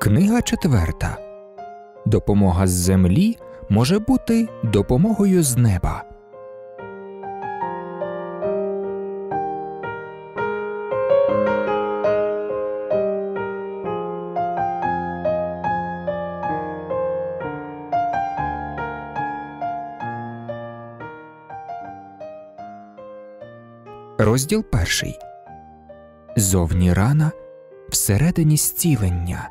Книга 4. Допомога з землі може бути допомогою з неба. Розділ 1. Зовні рана, всередині зцілення.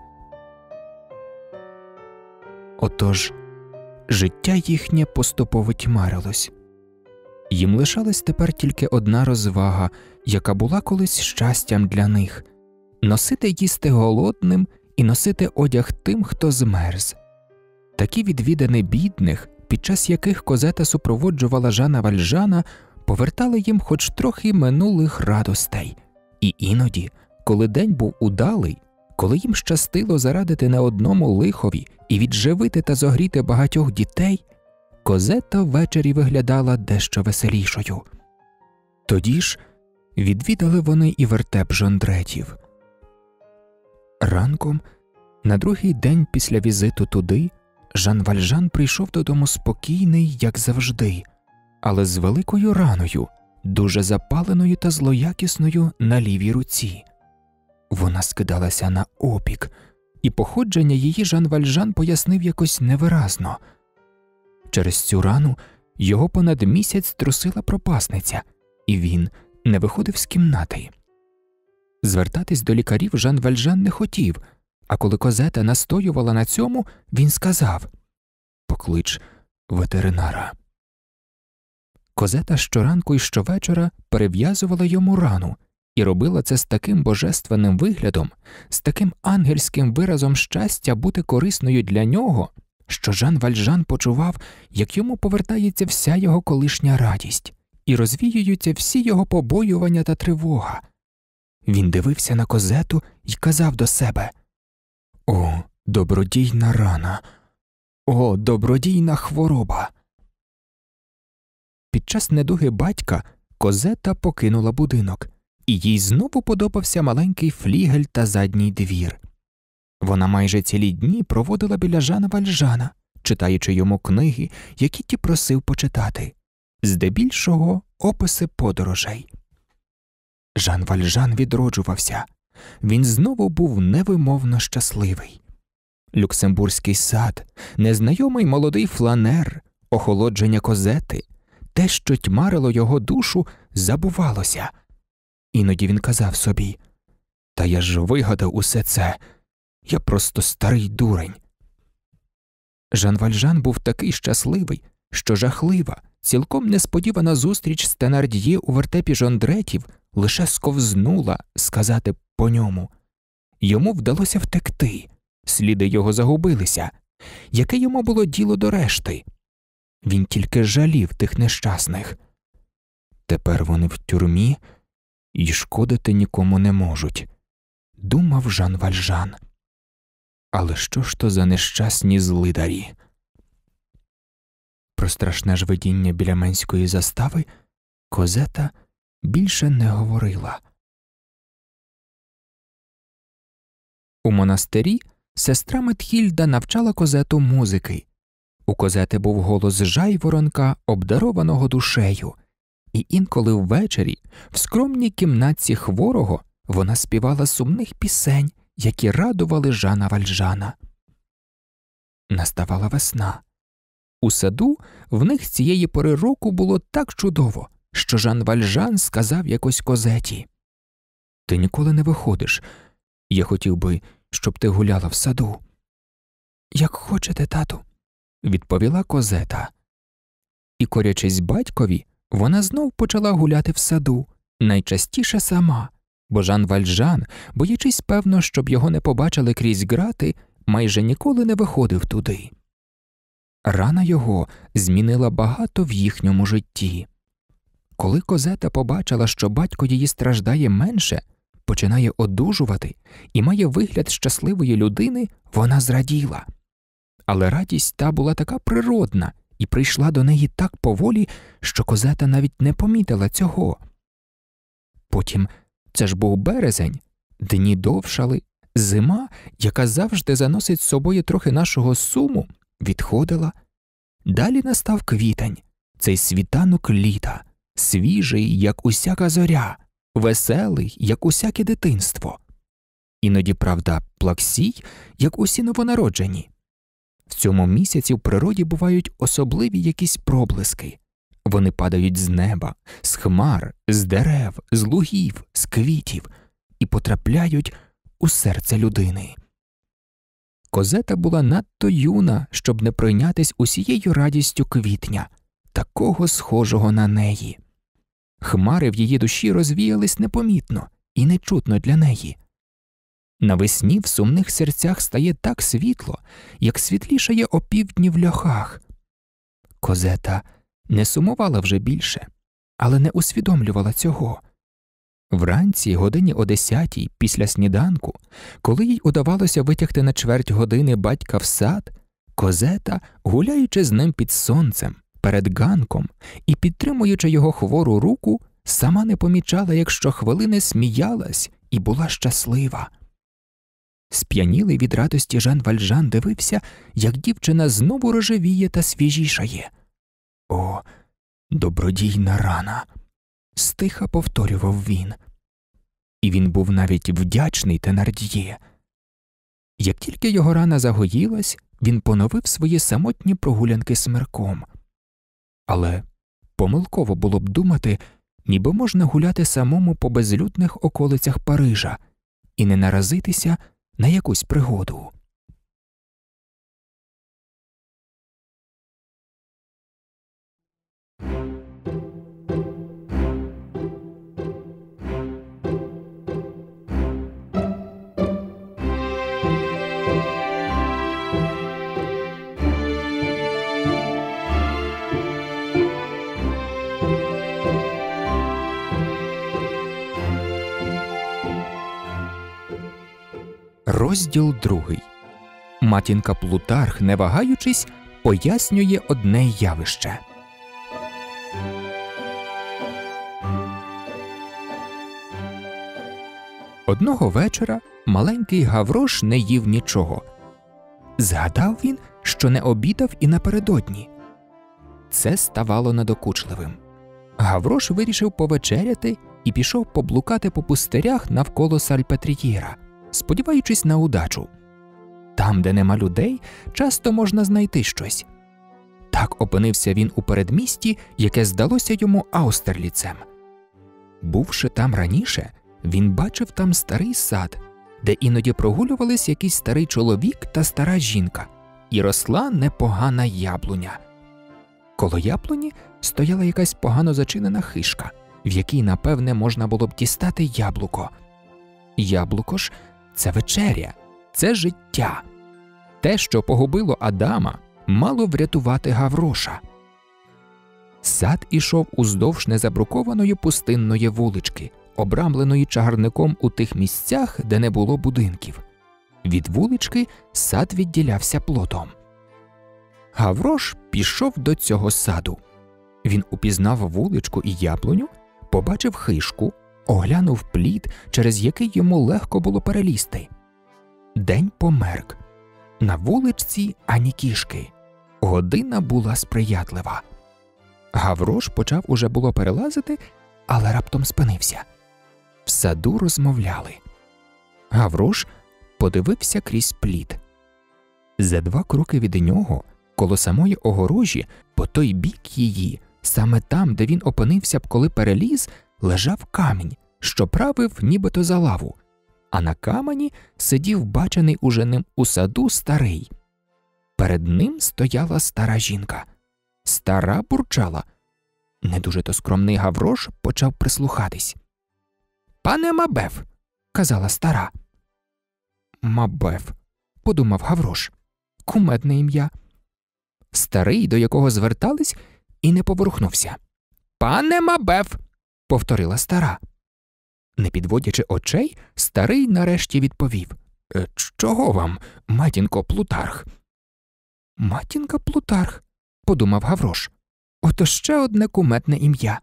Отож, життя їхнє поступово тьмарилось. Їм лишалась тепер тільки одна розвага, яка була колись щастям для них – носити їсти голодним і носити одяг тим, хто змерз. Такі відвідини бідних, під час яких Козета супроводжувала Жана Вальжана, повертали їм хоч трохи минулих радостей. І іноді, коли день був удалий, коли їм щастило зарадити не одному лихові і відживити та зогріти багатьох дітей, Козета ввечері виглядала дещо веселішою. Тоді ж відвідали вони і вертеп Жондретів. Ранком, на другий день після візиту туди, Жан Вальжан прийшов додому спокійний, як завжди, але з великою раною, дуже запаленою та злоякісною на лівій руці. Вона скидалася на опік, і походження її Жан Вальжан пояснив якось невиразно. Через цю рану його понад місяць трусила пропасниця, і він не виходив з кімнати. Звертатись до лікарів Жан Вальжан не хотів, а коли Козета настоювала на цьому, він сказав: «Поклич ветеринара». Козета щоранку і щовечора перев'язувала йому рану, і робила це з таким божественним виглядом, з таким ангельським виразом щастя бути корисною для нього, що Жан Вальжан почував, як йому повертається вся його колишня радість, і розвіюються всі його побоювання та тривога. Він дивився на Козету і казав до себе: «О, добродійна рана! О, добродійна хвороба!» Під час недуги батька Козета покинула будинок, і їй знову подобався маленький флігель та задній двір. Вона майже цілі дні проводила біля Жана Вальжана, читаючи йому книги, які ті просив почитати, здебільшого описи подорожей. Жан Вальжан відроджувався. Він знову був невимовно щасливий. Люксембурзький сад, незнайомий молодий фланер, охолодження Козети, те, що тьмарило його душу, забувалося. Іноді він казав собі: «Та я ж вигадав усе це, я просто старий дурень». Жан Вальжан був такий щасливий, що жахлива, цілком несподівана зустріч з Тенард'є у вертепі Жондретів лише сковзнула, сказати по ньому. Йому вдалося втекти, сліди його загубилися. Яке йому було діло до решти? Він тільки жалів тих нещасних. Тепер вони в тюрмі і шкодити нікому не можуть, думав Жан Вальжан. Але що ж то за нещасні злидарі? Про страшне ж видіння біля Менської застави Козета більше не говорила. У монастирі сестра Метхільда навчала Козету музики. У Козети був голос жайворонка, обдарованого душею, і інколи ввечері в скромній кімнатці хворого вона співала сумних пісень, які радували Жана Вальжана. Наставала весна. У саду в них з цієї пори року було так чудово, що Жан Вальжан сказав якось Козеті: «Ти ніколи не виходиш. Я хотів би, щоб ти гуляла в саду». «Як хочете, тату», – відповіла Козета. І, корячись батькові, вона знов почала гуляти в саду, найчастіше сама, бо Жан Вальжан, боячись певно, щоб його не побачили крізь грати, майже ніколи не виходив туди. Рана його змінила багато в їхньому житті. Коли Козета побачила, що батько її страждає менше, починає одужувати і має вигляд щасливої людини, вона зраділа. Але радість та була така природна і прийшла до неї так поволі, що Козета навіть не помітила цього. Потім, це ж був березень, дні довшали, Зима, яка завжди заносить з собою трохи нашого суму, відходила. Далі настав квітень, цей світанок літа, свіжий, як усяка зоря, веселий, як усяке дитинство. Іноді, правда, плаксій, як усі новонароджені. В цьому місяці в природі бувають особливі якісь проблиски. Вони падають з неба, з хмар, з дерев, з лугів, з квітів і потрапляють у серце людини. Козета була надто юна, щоб не пройнятись усією радістю квітня, такого схожого на неї. Хмари в її душі розвіялись непомітно і нечутно для неї. Навесні в сумних серцях стає так світло, як світлішає опівдні в льохах. Козета не сумувала вже більше, але не усвідомлювала цього. Вранці, годині о 10-й, після сніданку, коли їй удавалося витягти на чверть години батька в сад, Козета, гуляючи з ним під сонцем, перед ганком і підтримуючи його хвору руку, сама не помічала, як щохвилини сміялась і була щаслива. Сп'янілий від радості Жан Вальжан дивився, як дівчина знову рожевіє та свіжішає. «О, добродійна рана!» – стиха повторював він. І він був навіть вдячний Тенард'є. Як тільки його рана загоїлась, він поновив свої самотні прогулянки смерком. Але помилково було б думати, ніби можна гуляти самому по безлюдних околицях Парижа і не наразитися на якусь пригоду. Розділ 2. Матінка Плутарх, не вагаючись, пояснює одне явище. Одного вечора маленький Гаврош не їв нічого. Згадав він, що не обідав і напередодні. Це ставало надокучливим. Гаврош вирішив повечеряти і пішов поблукати по пустирях навколо Сальпетрієра, сподіваючись на удачу. Там, де нема людей, часто можна знайти щось. Так опинився він у передмісті, яке здалося йому Аустерліцем. Бувши там раніше, він бачив там старий сад, де іноді прогулювались якийсь старий чоловік та стара жінка, і росла непогана яблуня. Коло яблуні стояла якась погано зачинена хишка, в якій, напевне, можна було б дістати яблуко. Яблуко ж – це вечеря, це життя. Те, що погубило Адама, мало врятувати Гавроша. Сад ішов уздовж незабрукованої пустинної вулички, обрамленої чагарником у тих місцях, де не було будинків. Від вулички сад відділявся плотом. Гаврош пішов до цього саду. Він упізнав вуличку і яблуню, побачив хишку, оглянув плід, через який йому легко було перелізти. День померк. На вуличці ані кішки. Година була сприятлива. Гаврош почав уже було перелазити, але раптом спинився. В саду розмовляли. Гаврош подивився крізь плід. За 2 кроки від нього, коло самої огорожі, по той бік її, саме там, де він опинився б, коли переліз, лежав камінь, що правив нібито за лаву, а на камені сидів бачений уже ним у саду старий. Перед ним стояла стара жінка. Стара бурчала. Не дуже то скромний Гаврош почав прислухатись. «Пане Мабеф», – казала стара. «Мабеф», – подумав Гаврош, – кумедне ім'я. Старий, до якого звертались, і не поворухнувся. «Пане Мабеф», – повторила стара. Не підводячи очей, старий нарешті відповів. «Чого вам, матінко Плутарх?» «Матінка Плутарх», – подумав Гаврош. «Ото ще одне кумедне ім'я».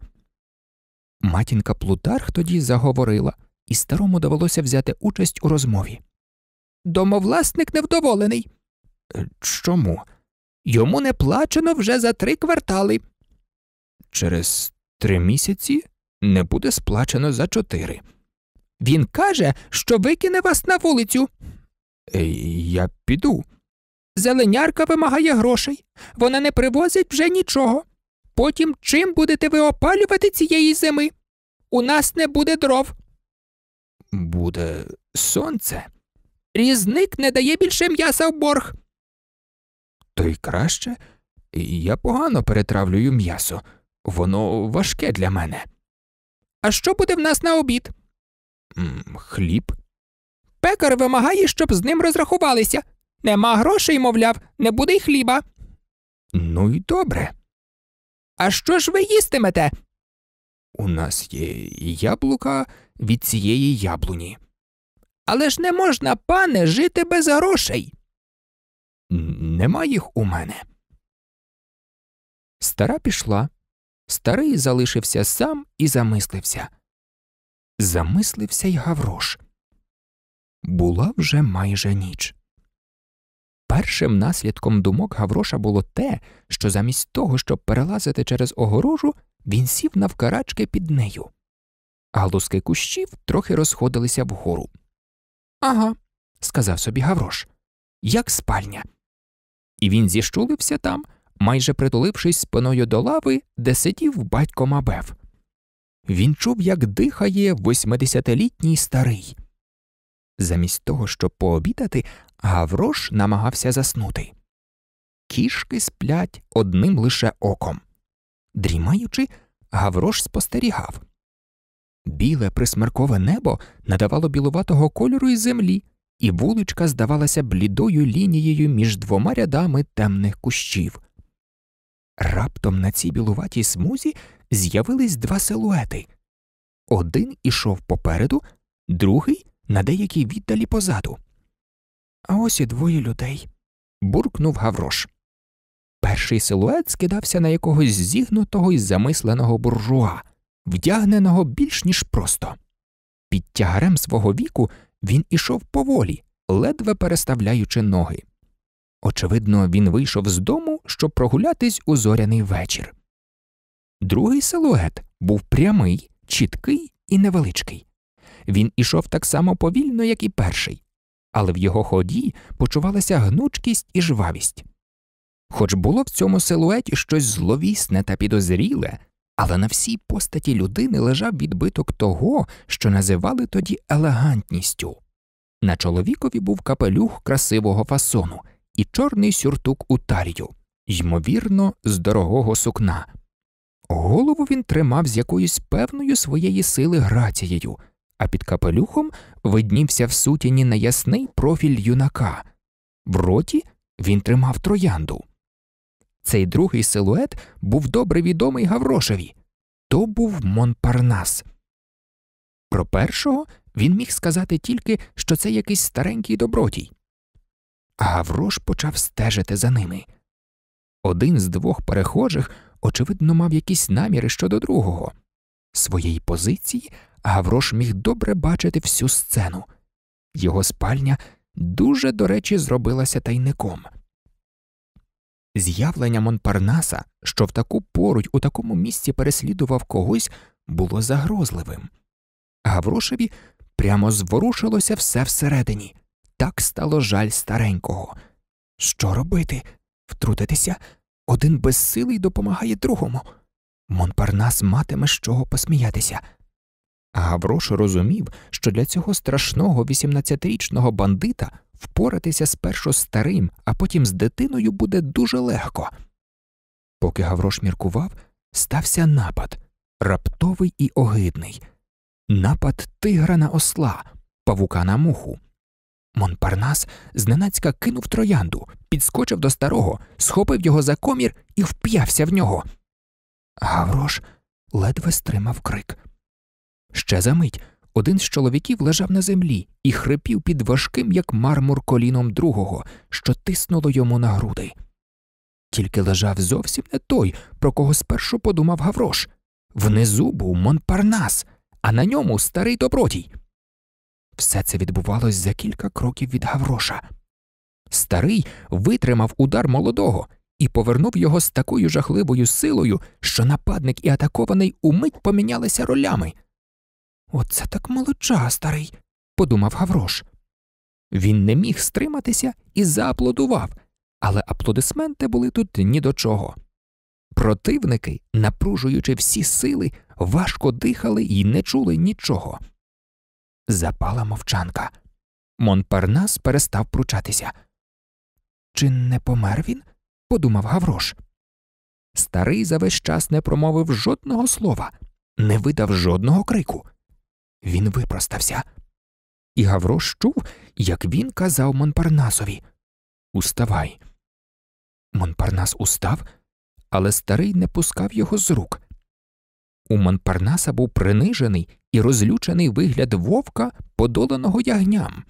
Матінка Плутарх тоді заговорила, і старому довелося взяти участь у розмові. Домовласник невдоволений. Чому? Йому не плачено вже за 3 квартали. Через 3 місяці не буде сплачено за 4. Він каже, що викине вас на вулицю. Я піду. Зеленярка вимагає грошей. Вона не привозить вже нічого. Потім чим будете ви опалювати цієї зими? У нас не буде дров. Буде сонце. Різник не дає більше м'яса в борг. То й краще. Я погано перетравлюю м'ясо. Воно важке для мене. А що буде в нас на обід? Хліб. Пекар вимагає, щоб з ним розрахувалися. Нема грошей, мовляв, не буде й хліба. Ну й добре. А що ж ви їстимете? У нас є яблука від цієї яблуні. Але ж не можна, пане, жити без грошей. Нема їх у мене. Стара пішла. Старий залишився сам і замислився. Замислився й Гаврош. Була вже майже ніч. Першим наслідком думок Гавроша було те, що замість того, щоб перелазити через огорожу, він сів навкарачки під нею. Галузки кущів трохи розходилися вгору. «Ага», – сказав собі Гаврош, – «як спальня». І він зіщулився там, майже притулившись спиною до лави, де сидів батько Мабев. Він чув, як дихає 80-літній старий. Замість того, щоб пообідати, Гаврош намагався заснути. Кішки сплять одним лише оком. Дрімаючи, Гаврош спостерігав. Біле присмеркове небо надавало білуватого кольору й землі, і вуличка здавалася блідою лінією між 2 рядами темних кущів. Раптом на цій білуватій смузі з'явились 2 силуети. Один ішов попереду, другий – на деякій віддалі позаду. «А ось і 2 людей», – буркнув Гаврош. Перший силует скидався на якогось зігнутого й замисленого буржуа, вдягненого більш ніж просто. Під тягарем свого віку він ішов поволі, ледве переставляючи ноги. Очевидно, він вийшов з дому, щоб прогулятись у зоряний вечір. Другий силует був прямий, чіткий і невеличкий. Він ішов так само повільно, як і перший, але в його ході почувалася гнучкість і жвавість. Хоч було в цьому силуеті щось зловісне та підозріле, але на всій постаті людини лежав відбиток того, що називали тоді елегантністю. На чоловікові був капелюх красивого фасону і чорний сюртук у талію, ймовірно, з дорогого сукна. Голову він тримав з якоюсь певною своєї сили грацією, а під капелюхом виднівся в сутіні неясний профіль юнака. В роті він тримав троянду. Цей другий силует був добре відомий Гаврошеві. То був Монпарнас. Про першого він міг сказати тільки, що це якийсь старенький добродій. А Гаврош почав стежити за ними. Один з 2 перехожих, очевидно, мав якісь наміри щодо другого. З своєї позиції Гаврош міг добре бачити всю сцену. Його спальня дуже, до речі, зробилася тайником. З'явлення Монпарнаса, що в таку пору й у такому місці переслідував когось, було загрозливим. Гаврошеві прямо зворушилося все всередині. Так стало жаль старенького. Що робити? Втрутитися? Один безсилий допомагає другому. Монпарнас матиме з чого посміятися. А Гаврош розумів, що для цього страшного 18-річного бандита впоратися спершу з старим, а потім з дитиною буде дуже легко. Поки Гаврош міркував, стався напад, раптовий і огидний. Напад тигра на осла, павука на муху. Монпарнас зненацька кинув троянду, підскочив до старого, схопив його за комір і вп'явся в нього. Гаврош ледве стримав крик. Ще за мить один з чоловіків лежав на землі і хрипів під важким, як мармур, коліном другого, що тиснуло йому на груди. Тільки лежав зовсім не той, про кого спершу подумав Гаврош. Внизу був Монпарнас, а на ньому старий добродій. Все це відбувалось за кілька кроків від Гавроша. Старий витримав удар молодого і повернув його з такою жахливою силою, що нападник і атакований умить помінялися ролями. «Оце так молодчага, старий», – подумав Гаврош. Він не міг стриматися і зааплодував, але аплодисменти були тут ні до чого. Противники, напружуючи всі сили, важко дихали і не чули нічого. Запала мовчанка. Монпарнас перестав пручатися. «Чи не помер він?» – подумав Гаврош. Старий за весь час не промовив жодного слова, не видав жодного крику. Він випростався. І Гаврош чув, як він казав Монпарнасові: «Уставай». Монпарнас устав, але старий не пускав його з рук. У Монпарнаса був принижений і розлючений вигляд вовка, подоланого ягням.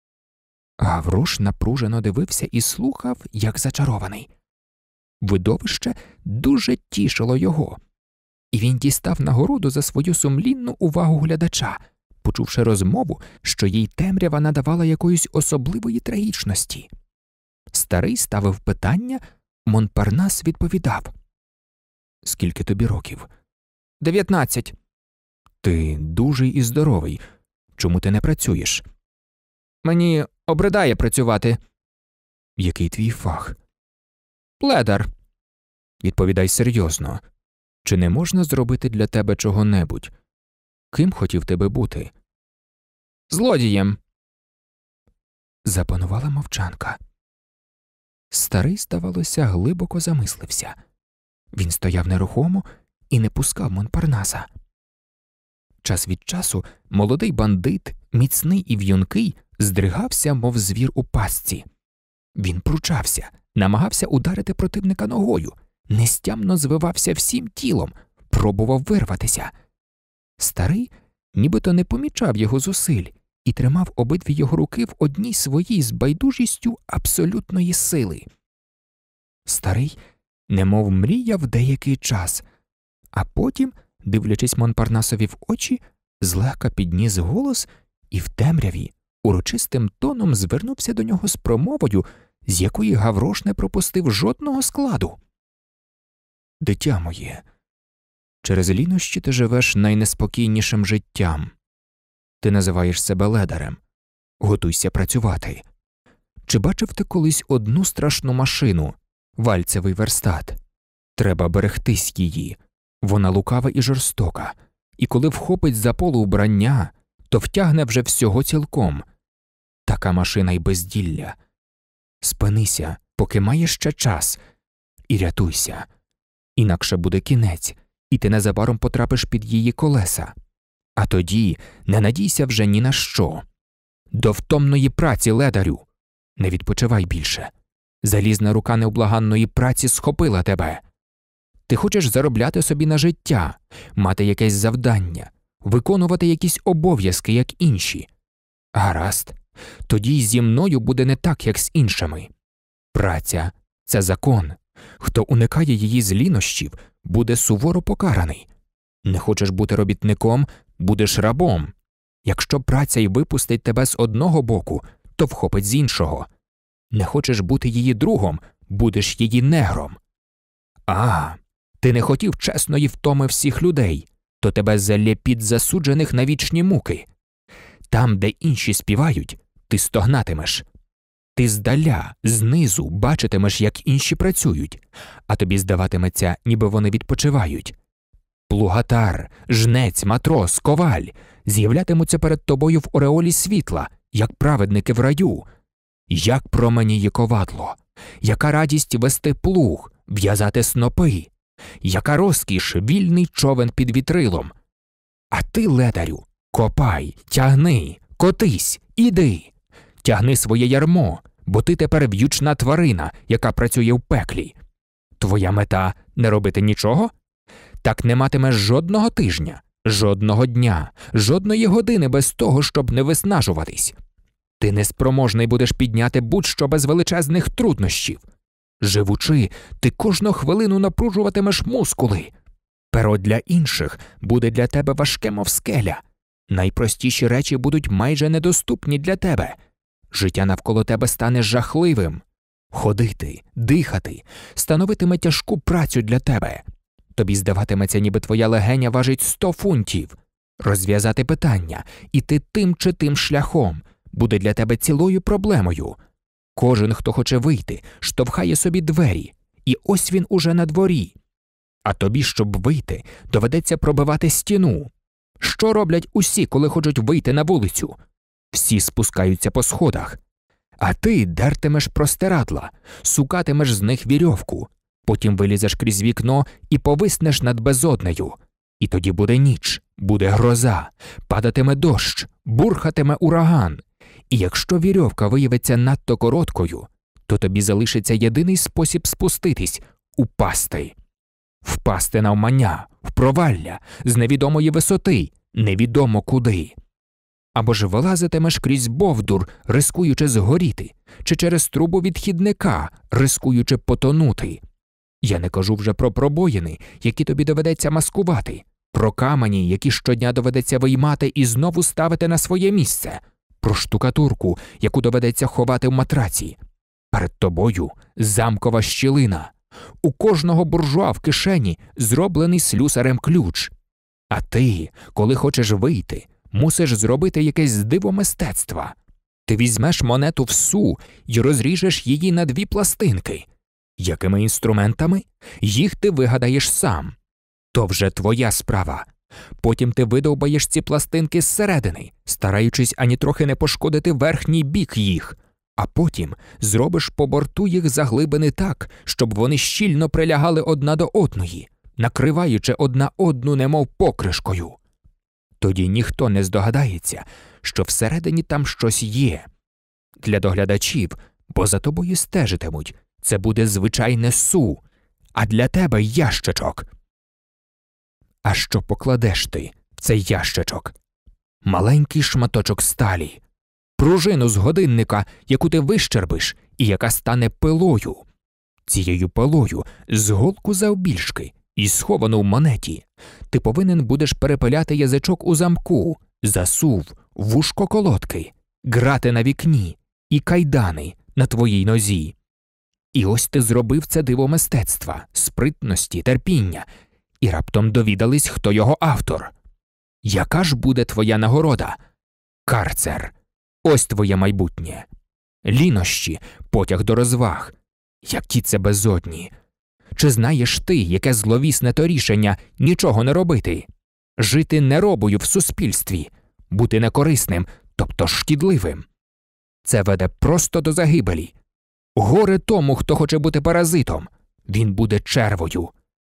Гаврош напружено дивився і слухав, як зачарований. Видовище дуже тішило його, і він дістав нагороду за свою сумлінну увагу глядача, почувши розмову, що їй темрява надавала якоїсь особливої трагічності. Старий ставив питання, Монпарнас відповідав: «Скільки тобі років?» 19. «Ти дужий і здоровий. Чому ти не працюєш?» «Мені обридає працювати». «Який твій фах?» «Пледар». «Відповідай серйозно. Чи не можна зробити для тебе чого-небудь? Ким хотів тебе бути?» «Злодієм». Запанувала мовчанка. Старий, здавалося, глибоко замислився. Він стояв нерухомо і не пускав Монпарнаса. Час від часу молодий бандит, міцний і в'юнкий, здригався, мов звір у пастці. Він пручався, намагався ударити противника ногою, нестямно звивався всім тілом, пробував вирватися. Старий нібито не помічав його зусиль і тримав обидві його руки в одній своїй з байдужістю абсолютної сили. Старий немов мріяв деякий час, а потім, дивлячись Монпарнасові в очі, злегка підніс голос і в темряві урочистим тоном звернувся до нього з промовою, з якої Гаврош не пропустив жодного складу. «Дитя моє, через лінощі ти живеш найнеспокійнішим життям. Ти називаєш себе ледарем. Готуйся працювати. Чи бачив ти колись одну страшну машину, вальцевий верстат? Треба берегтись її. Вона лукава і жорстока, і коли вхопить за полу вбрання, то втягне вже всього цілком. Така машина й безділля. Спинися, поки маєш ще час, і рятуйся. Інакше буде кінець, і ти незабаром потрапиш під її колеса. А тоді не надійся вже ні на що. До втомної праці, ледарю! Не відпочивай більше. Залізна рука невблаганної праці схопила тебе. Ти хочеш заробляти собі на життя, мати якесь завдання, виконувати якісь обов'язки, як інші. Гаразд, тоді й зі мною буде не так, як з іншими. Праця – це закон. Хто уникає її з лінощів, буде суворо покараний. Не хочеш бути робітником – будеш рабом. Якщо праця й випустить тебе з одного боку, то вхопить з іншого. Не хочеш бути її другом – будеш її негром. Ти не хотів чесної втоми всіх людей, то тебе залє під засуджених на вічні муки. Там, де інші співають, ти стогнатимеш. Ти здаля, знизу бачитимеш, як інші працюють, а тобі здаватиметься, ніби вони відпочивають. Плугатар, жнець, матрос, коваль з'являтимуться перед тобою в ореолі світла, як праведники в раю. Як променіє ковадло, яка радість вести плуг, в'язати снопи, яка розкіш вільний човен під вітрилом. А ти, ледарю, копай, тягни, котись, іди. Тягни своє ярмо, бо ти тепер в'ючна тварина, яка працює в пеклі. Твоя мета – не робити нічого? Так не матимеш жодного тижня, жодного дня, жодної години без того, щоб не виснажуватись. Ти неспроможний будеш підняти будь-що без величезних труднощів. Живучи, ти кожну хвилину напружуватимеш мускули. Перо для інших буде для тебе важке, мов скеля. Найпростіші речі будуть майже недоступні для тебе. Життя навколо тебе стане жахливим. Ходити, дихати становитиме тяжку працю для тебе. Тобі здаватиметься, ніби твоя легеня важить 100 фунтів. Розв'язати питання, іти тим чи тим шляхом буде для тебе цілою проблемою. Кожен, хто хоче вийти, штовхає собі двері, і ось він уже на дворі. А тобі, щоб вийти, доведеться пробивати стіну. Що роблять усі, коли хочуть вийти на вулицю? Всі спускаються по сходах. А ти дертимеш простирадла, сукатимеш з них вірьовку, потім вилізеш крізь вікно і повиснеш над безоднею. І тоді буде ніч, буде гроза, падатиме дощ, бурхатиме ураган. І якщо вірьовка виявиться надто короткою, то тобі залишиться єдиний спосіб спуститись – упасти. Впасти навмання, в провалля, з невідомої висоти, невідомо куди. Або ж вилазитимеш крізь бовдур, рискуючи згоріти, чи через трубу відхідника, рискуючи потонути. Я не кажу вже про пробоїни, які тобі доведеться маскувати, про камені, які щодня доведеться виймати і знову ставити на своє місце, про штукатурку, яку доведеться ховати в матраці. Перед тобою замкова щілина. У кожного буржуа в кишені зроблений слюсарем ключ. А ти, коли хочеш вийти, мусиш зробити якесь диво мистецтва. Ти візьмеш монету в су і розріжеш її на 2 пластинки. Якими інструментами? Їх ти вигадаєш сам. То вже твоя справа. Потім ти видовбаєш ці пластинки зсередини, стараючись ані трохи не пошкодити верхній бік їх. А потім зробиш по борту їх заглибини так, щоб вони щільно прилягали одна до одної, накриваючи одна одну немов покришкою. Тоді ніхто не здогадається, що всередині там щось є. Для доглядачів, бо за тобою стежитимуть, це буде звичайне су, а для тебе ящичок. А що покладеш ти в цей ящичок? Маленький шматочок сталі, пружину з годинника, яку ти вищербиш і яка стане пилою. Цією пилою з голку завбільшки і сховану в монеті ти повинен будеш перепиляти язичок у замку, засув, вушко колодки, грати на вікні і кайдани на твоїй нозі. І ось ти зробив це диво мистецтва, спритності, терпіння, і раптом довідались, хто його автор. Яка ж буде твоя нагорода? Карцер. Ось твоє майбутнє. Лінощі, потяг до розваг. Які це безодні. Чи знаєш ти, яке зловісне то рішення нічого не робити? Жити неробою в суспільстві, бути некорисним, тобто шкідливим. Це веде просто до загибелі. Горе тому, хто хоче бути паразитом. Він буде червою.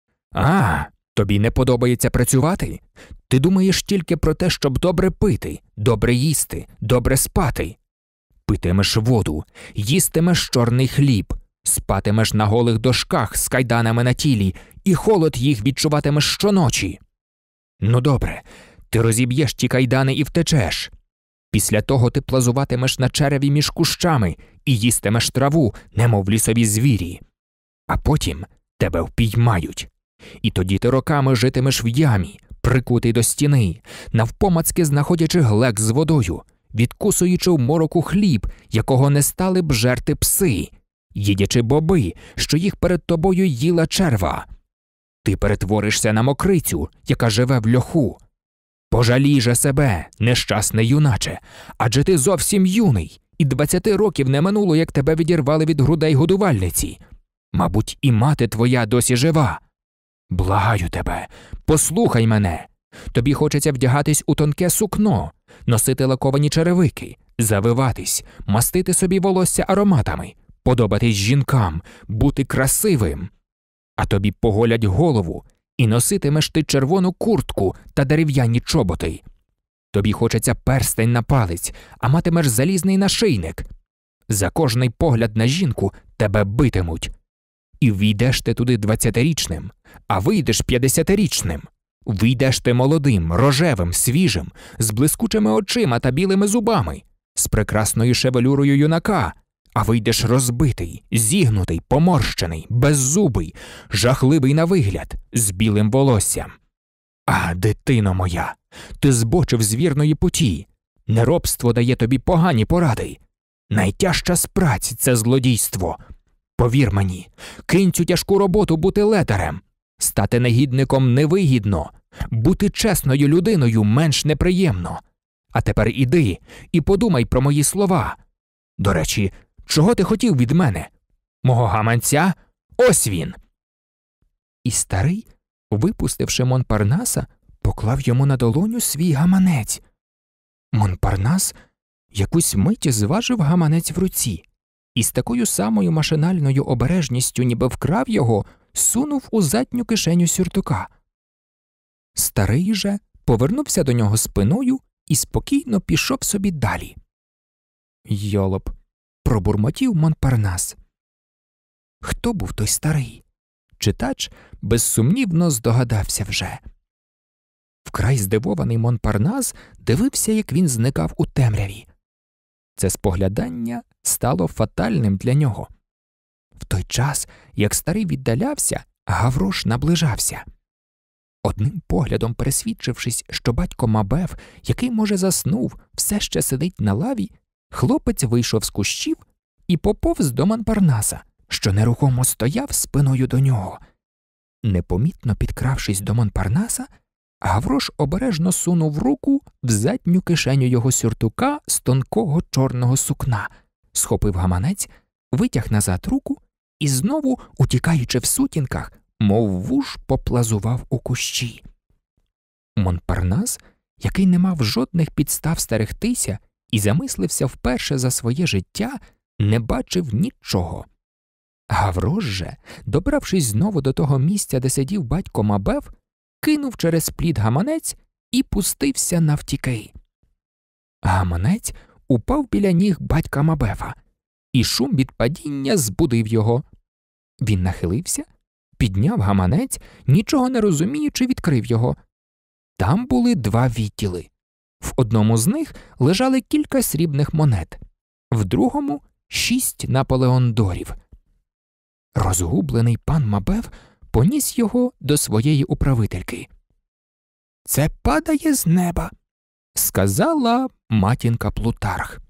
А, тобі не подобається працювати? Ти думаєш тільки про те, щоб добре пити, добре їсти, добре спати. Питимеш воду, їстимеш чорний хліб, спатимеш на голих дошках з кайданами на тілі, і холод їх відчуватимеш щоночі. Ну добре, ти розіб'єш ті кайдани і втечеш. Після того ти плазуватимеш на череві між кущами і їстимеш траву, немов лісові звірі. А потім тебе впіймають. І тоді ти роками житимеш в ямі, прикутий до стіни, навпомацки знаходячи глек з водою, відкусуючи в мороку хліб, якого не стали б жерти пси, їдячи боби, що їх перед тобою їла черва. Ти перетворишся на мокрицю, яка живе в льоху. Пожалій же себе, нещасний юначе, адже ти зовсім юний, і 20 років не минуло, як тебе відірвали від грудей годувальниці. Мабуть, і мати твоя досі жива. Благаю тебе, послухай мене. Тобі хочеться вдягатись у тонке сукно, носити лаковані черевики, завиватись, мастити собі волосся ароматами, подобатись жінкам, бути красивим. А тобі поголять голову, і носитимеш ти червону куртку та дерев'яні чоботи. Тобі хочеться перстень на палець, а матимеш залізний нашийник. За кожний погляд на жінку тебе битимуть. І війдеш ти туди 20-річним, а вийдеш 50-річним. Вийдеш ти молодим, рожевим, свіжим, з блискучими очима та білими зубами, з прекрасною шевелюрою юнака, а вийдеш розбитий, зігнутий, поморщений, беззубий, жахливий на вигляд, з білим волоссям. А, дитино моя, ти збочив з вірної путі. Неробство дає тобі погані поради. Найтяжча з праці – це злодійство. Повір мені, кинь цю тяжку роботу бути ледарем. Стати негідником невигідно, бути чесною людиною менш неприємно. А тепер іди і подумай про мої слова. До речі, чого ти хотів від мене? Мого гаманця? Ось він!» І старий, випустивши Монпарнаса, поклав йому на долоню свій гаманець. Монпарнас якусь мить зважив гаманець в руці і з такою самою машинальною обережністю, ніби вкрав його, сунув у задню кишеню сюртука. Старий же повернувся до нього спиною і спокійно пішов собі далі. «Йолоп», – пробурмотів Монпарнас. Хто був той старий? Читач безсумнівно здогадався вже. Вкрай здивований Монпарнас дивився, як він зникав у темряві. Це споглядання стало фатальним для нього. В той час, як старий віддалявся, Гаврош наближався. Одним поглядом пересвідчившись, що батько Мабеф, який, може, заснув, все ще сидить на лаві, хлопець вийшов з кущів і поповз до Монпарнаса, що нерухомо стояв спиною до нього. Непомітно підкравшись до Монпарнаса, Гаврош обережно сунув руку в задню кишеню його сюртука з тонкого чорного сукна, схопив гаманець, витяг назад руку і знову, утікаючи в сутінках, мов вуж поплазував у кущі. Монпарнас, який не мав жодних підстав стерегтися і замислився вперше за своє життя, не бачив нічого. Гаврош же, добравшись знову до того місця, де сидів батько Мабеф, кинув через плід гаманець і пустився навтіки. Гаманець упав біля ніг батька Мабефа, і шум від падіння збудив його. Він нахилився, підняв гаманець, нічого не розуміючи, відкрив його. Там були два відділи. В одному з них лежали кілька срібних монет, в другому – 6 наполеондорів. Розгублений пан Мабеф поніс його до своєї управительки. «Це падає з неба», – сказала матінка Плутарх.